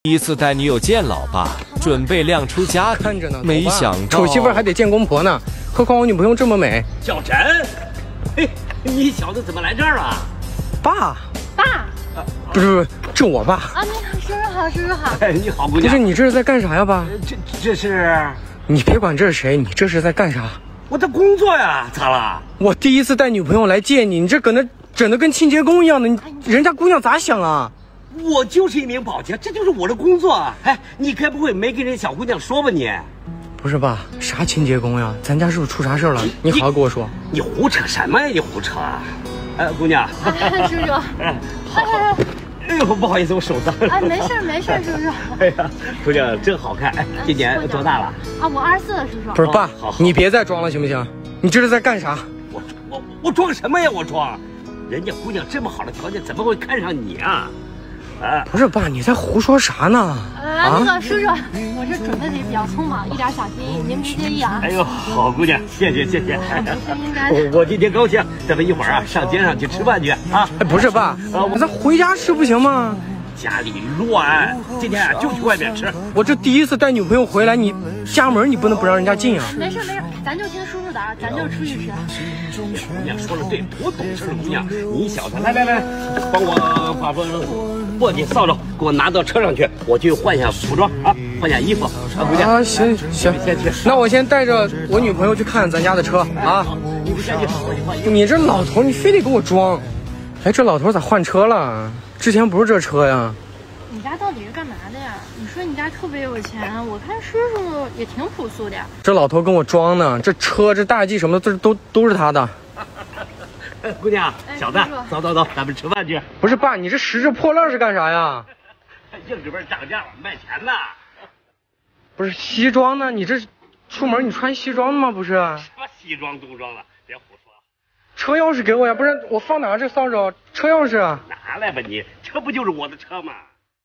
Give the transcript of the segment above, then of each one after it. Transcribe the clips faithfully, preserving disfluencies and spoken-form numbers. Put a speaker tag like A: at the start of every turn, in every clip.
A: 第一次带女友见老爸，准备亮出家
B: 看着呢，
A: 没想到
B: 丑媳妇还得见公婆呢，何况我女朋友这么美。
C: 小陈，嘿，你小子怎么来这儿了？
B: 爸，
D: 爸，
B: 啊、不是不是，这我爸。
D: 啊，你好，叔叔好，叔叔好。
C: 哎，你好，姑娘。
B: 不是你这是在干啥呀，爸？
C: 这这是？
B: 你别管这是谁，你这是在干啥？
C: 我的工作呀，咋了？
B: 我第一次带女朋友来见你，你这搁那整的跟清洁工一样的，你人家姑娘咋想啊？
C: 我就是一名保洁，这就是我的工作。哎，你该不会没跟人小姑娘说吧你？
B: 不是爸，啥清洁工呀？咱家是不是出啥事了？你好好跟我说。
C: 你胡扯什么呀？你胡扯啊！哎，姑娘，
D: 哎、叔叔，
C: 哎，好好。哎呦，不好意思，我手脏了。
D: 哎，没事没事，叔叔。
C: 哎呀，姑娘真好看。哎，今年多大了？
D: 啊，我二十四了，叔叔。
B: 不是爸，
C: 好好
B: 你别再装了行不行？你这是在干啥？
C: 我我我装什么呀？我装，人家姑娘这么好的条件，怎么会看上你啊？啊，
B: 不是爸，你在胡说啥呢？
D: 啊，那个叔叔，我这准备的也比较匆忙，一点小心意，您别介意啊。
C: 哎呦，好姑娘，谢谢谢谢。
D: 这是应该
C: 的。我我今天高兴，咱们一会儿啊上街上去吃饭去啊。
B: 哎，不是爸，啊，我咱回家吃不行吗？
C: 家里乱，今天啊就去外面吃。
B: 我这第一次带女朋友回来，你家门你不能不让人家进啊。
D: 没事没事，咱就听叔叔的啊，咱就出去吃。
C: 姑娘说的对，多懂事的姑娘，你小子，来来来，帮我把把簸箕、扫帚给我拿到车上去，我去换下服装啊，换下衣服。啊，姑娘
B: 啊，行行，
C: 先去。
B: 那我先带着我女朋友去看咱家的车啊。
C: 你不先去，我去换衣服。
B: 你这老头，你非得给我装。哎，这老头咋换车了？之前不是这车呀。
D: 你家到底是干嘛的呀？你说你家特别有钱，我看叔叔也挺朴素的呀。
B: 这老头跟我装呢，这车、这大 G 什么的，这都都是他的。
C: 姑娘，
D: 哎、
C: 小子，走走走，咱们吃饭去。
B: 不是爸，你这拾着破烂是干啥呀？
C: 硬纸币涨价了，卖钱呢。
B: 不是西装呢？你这出门你穿西装的吗？不是？
C: 什么西装冬装了，别胡说。
B: 车钥匙给我呀，不然我放哪儿？这扫帚，车钥匙
C: 拿来吧你，这不就是我的车吗？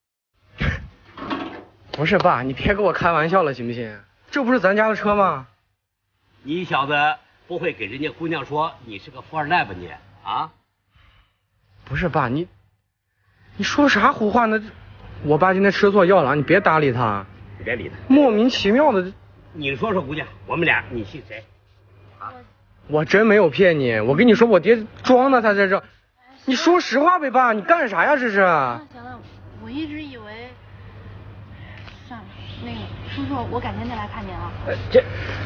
B: 不是爸，你别跟我开玩笑了行不行？这不是咱家的车吗？
C: 你小子不会给人家姑娘说你是个富二代吧你啊？
B: 不是爸，你你说啥胡话呢？我爸今天吃错药了，你别搭理他。
C: 你别理他，
B: 莫名其妙的。
C: 你说说姑娘，我们俩你信谁？
B: 啊，我真没有骗你，我跟你说我爹装的，他在这。你说实话呗爸，你干啥呀这是？
D: 啊、行了，我一直以为。算了，那个叔叔，我改天再来看您啊。
C: 呃，这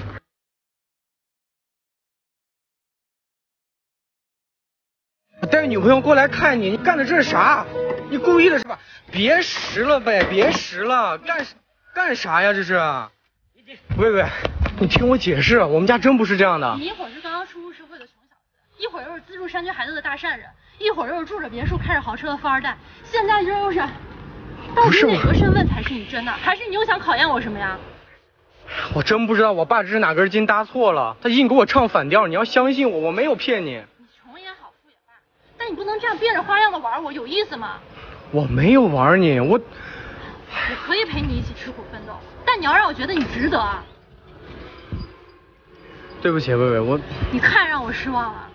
B: 我带女朋友过来看你，你干的这是啥？你故意的是吧？别拾了呗，别拾了，干干啥呀这是？喂喂，你听我解释，我们家真不是这样的。
D: 你一会儿是刚刚初入社会的穷小子，一会儿又是资助山区孩子的大善人，一会儿又是住着别墅开着豪车的富二代，现在这又是。到底哪个身份才是你真的？还是你又想考验我什么呀？
B: 我真不知道，我爸这是哪根筋搭错了，他硬给我唱反调。你要相信我，我没有骗你。
D: 你穷也好，富也罢，但你不能这样变着花样的玩我，有意思吗？
B: 我没有玩你，我
D: 我可以陪你一起吃苦奋斗，但你要让我觉得你值得啊。
B: 对不起，薇薇，我
D: 你太让我失望了。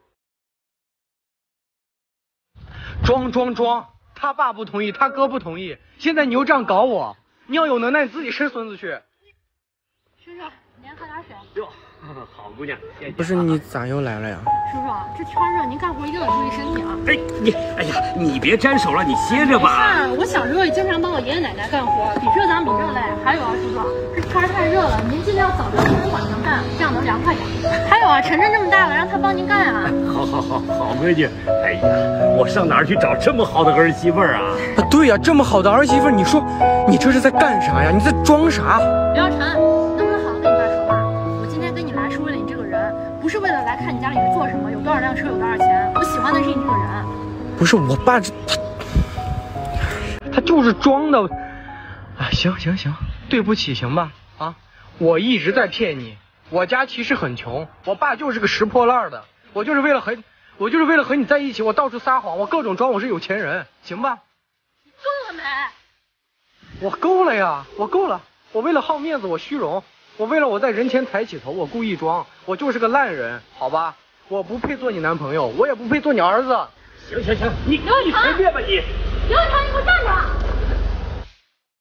B: 装装装。他爸不同意，他哥不同意，现在你又这样搞我，你要有能耐你自己生孙子去。
D: 叔叔，您喝点水。
C: 哟，好姑娘，谢谢。
B: 不是你咋又来了呀？
D: 叔叔，这天热，您干活一定得注意身体啊。
C: 哎，你，哎呀，你别沾手了，你歇着吧。
D: 没事，我小时候也经常帮我爷爷奶奶干活，比这脏比这累。还有啊，叔叔，这天太热了，您尽量早着出门晚上干，这样能凉快点。还有啊，晨晨这么大了，让他帮您干啊。
C: 好好好，好闺女。哎呀，我上哪儿去找这么好的儿媳妇儿啊？
B: 啊，对呀、啊，这么好的儿媳妇，你说你这是在干啥呀？你在装啥？
D: 刘耀晨，能不能好好跟你爸说话？我今天跟你来是为了你这个人，不是为了来看你家里是做什么，有多少辆车，有多少钱。我喜欢的是你这个人。
B: 不是我爸这他他就是装的。啊，行行行，对不起，行吧？啊，我一直在骗你。我家其实很穷，我爸就是个拾破烂的。我就是为了和我就是为了和你在一起，我到处撒谎，我各种装我是有钱人，行吧？
D: 你够了没？
B: 我够了呀，我够了。我为了好面子，我虚荣；我为了我在人前抬起头，我故意装。我就是个烂人，好吧？我不配做你男朋友，我也不配做你儿子。
C: 行行行，你你随便吧你。
D: 刘伟成，你给我站着！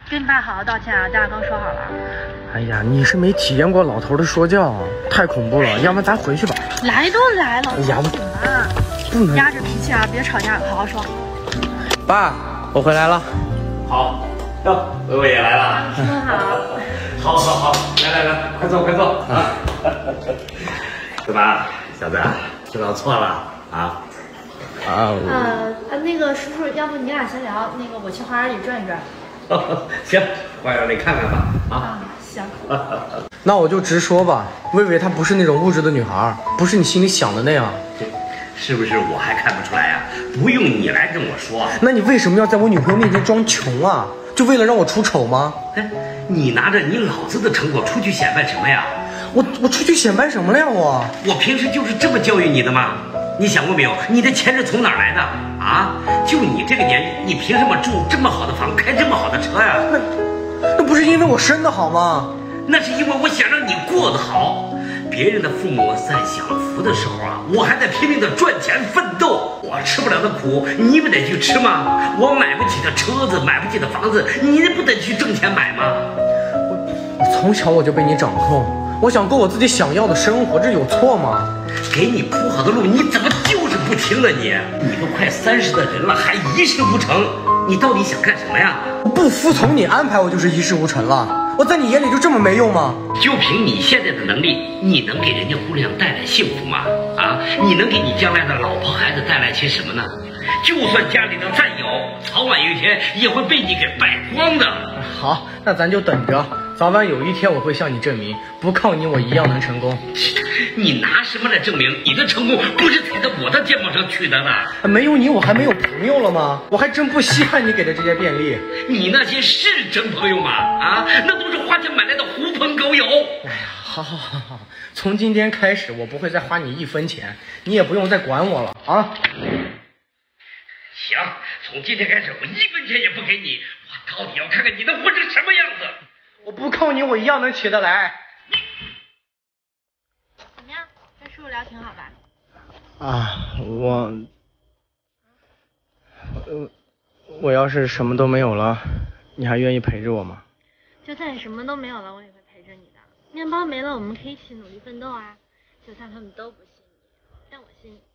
D: 跟你爸好好道歉啊，咱俩刚说好了。
B: 哎呀，你是没体验过老头的说教，太恐怖了。要不然咱回去吧。
D: 来都来了，
B: 哎呀，
D: 怎么啊？
B: 不能
D: 压着脾气啊，别吵架，好好说。
B: 爸，我回来了。
C: 好，哟，伟伟也来了。
D: 叔叔好。
C: 好，好，好，来来来，快坐，快坐啊！怎么，小子，知道错了啊？
B: 啊，
D: 呃，那个叔叔，要不你俩先聊，那个我去花园里转一转。
C: 行，花园里看看吧。啊，
D: 啊，行。
B: 那我就直说吧，薇薇她不是那种物质的女孩，不是你心里想的那样。
C: 是不是我还看不出来呀？不用你来跟我说。
B: 那你为什么要在我女朋友面前装穷啊？就为了让我出丑吗？
C: 哎，你拿着你老子的成果出去显摆什么呀？
B: 我我出去显摆什么了呀？我
C: 我平时就是这么教育你的吗？你想过没有？你的钱是从哪儿来的啊？就你这个年纪，你凭什么住这么好的房，开这么好的车呀？
B: 那那不是因为我生的好吗？
C: 那是因为我想让你过得好。别人的父母在享福的时候啊，我还在拼命的赚钱奋斗。我吃不了的苦，你们得去吃吗？我买不起的车子，买不起的房子，你不得去挣钱买吗？
B: 我我从小我就被你掌控，我想过我自己想要的生活，这有错吗？
C: 给你铺好的路，你怎么就是不听了你？你都快三十的人了，还一事无成，你到底想干什么呀？
B: 我不服从你安排，我就是一事无成了。我在你眼里就这么没用吗？
C: 就凭你现在的能力，你能给人家姑娘带来幸福吗？啊，你能给你将来的老婆孩子带来些什么呢？就算家里头再有，早晚有一天也会被你给败光的。
B: 好，那咱就等着，早晚有一天我会向你证明，不靠你我一样能成功。
C: 你拿什么来证明你的成功不是踩在我的肩膀上取得的？
B: 没有你我还没有朋友了吗？我还真不稀罕你给的这些便利。
C: 你那些是真朋友吗？啊，那都是花钱买来的狐朋狗友。
B: 哎呀，好好好好，从今天开始我不会再花你一分钱，你也不用再管我了啊。
C: 行，从今天开始我一分钱也不给你，我到底要看看你能混成什么样子。
B: 我不靠你我一样能起得来。
D: 怎么样，跟叔叔聊挺好吧？
B: 啊，我，呃，我要是什么都没有了，你还愿意陪着我吗？
D: 就算你什么都没有了，我也会陪着你的。面包没了，我们可以一起努力奋斗啊！就算他们都不信你，但我信你。